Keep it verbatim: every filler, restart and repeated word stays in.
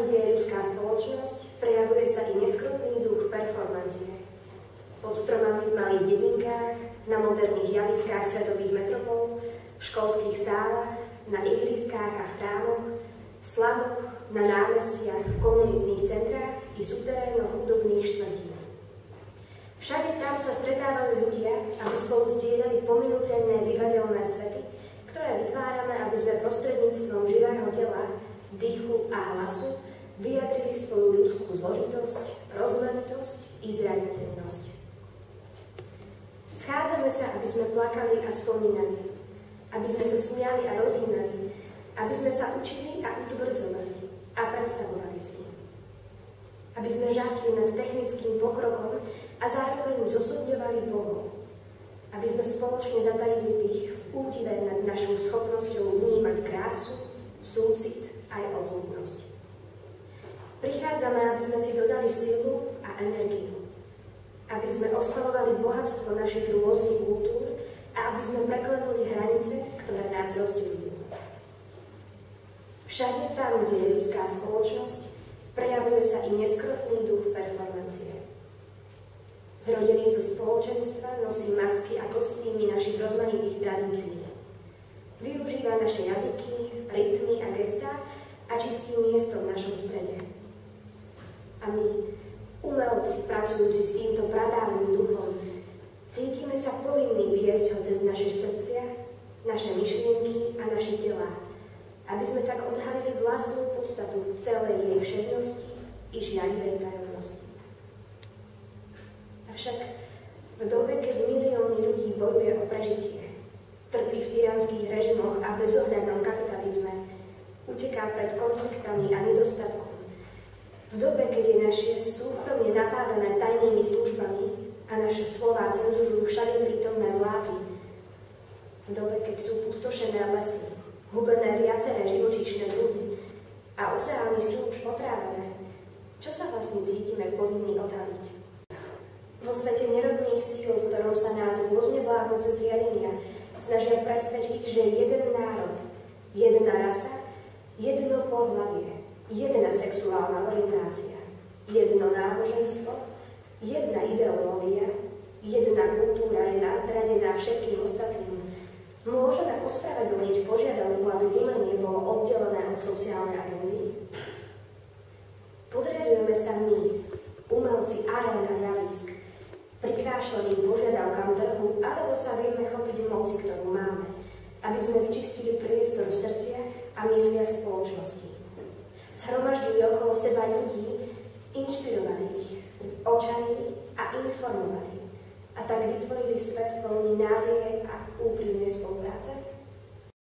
kde je ľudská spoločnosť, prejavuje sa i neskrotný duch performancie. Pod stromami v malých dedinkách, na moderných javiskách svetových metropol, v školských sálach, na ihriskách a v chrámoch, v slamoch, na námestiach, v komunitných centrách i súterénoch hudobných štvrtí. Všade tam sa stretávajú ľudia, aby spolu zdieľali pominuteľné divadelné svety, ktoré vytvárame, aby sme prostredníctvom živého tela, dýchu a hlasu vyjadrili svoju ľudskú zložitosť, rozmanitosť i zraniteľnosť. Schádzame sa, aby sme plakali a spomínali, aby sme sa smiali a rozhýnali, aby sme sa učili a utvrdzovali a predstavovali si. Aby sme žasli nad technickým pokrokom a zároveň zosobňovali Bohov. Aby sme spoločne zatajili tých v údive nad našou schopnosťou vnímať krásu, súcit aj obľúbnosť. Prichádzame, aby sme si dodali silu a energiu. Aby sme oslavovali bohatstvo našich rôznych kultúr a aby sme preklenuli hranice, ktoré nás rozdeľujú. Všade tam, kde je ľudská spoločnosť, prejavuje sa i neskrotný duch performancie. Zrodený zo spoločenstva nosí masky a kostýmy našich rozmanitých tradícií. Využíva naše jazyky, rytmy a gestá a čistí miesto v našom strede. A my, umelci pracujúci s týmto pradávnym duchom, cítime sa povinní viesť ho cez naše srdcia, naše myšlienky a naše telá, aby sme tak odhalili vlastnú podstatu v celej jej všednosti i žiarivej tajomnosti. Avšak v dobe, keď milióny ľudí bojuje o prežitie, trpí v tyranských režimoch a bezohľadnom kapitalizme, uteká pred konfliktami a nedostatkom, v dobe, keď je naše súkromie napádané tajnými službami a naše slová cenzurujú všade prítomné vlády, v dobe, keď sú pustošené lesy, hubené viaceré živočíšne druhy a oceány sú už otrávené, čo sa vlastne cítime povinní odhaliť? Vo svete nerovných síl, v ktorom sa nás rôzne vládnuce zriadenia snažia presvedčiť, že jeden národ, jedna rasa, jedno pohlavie, jedna sexuálna orientácia, jedno náboženstvo, jedna ideológia, jedna kultúra je nadradená všetkým ostatným, môžeme ospravedlniť požiadavku, aby umenie bolo oddelené od sociálnej agendy? Podriadujeme sa my, umelci arén a javísk, prikrášleným požiadavkám trhu, alebo sa vieme chopiť moci, ktorú máme, aby sme vyčistili priestor v srdciach a mysliach spoločnosti. Zhromaždili okolo seba ľudí, inšpirovali ich, očarili a informovali, a tak vytvorili svet plný nádeje a úprimnej spoločnosti.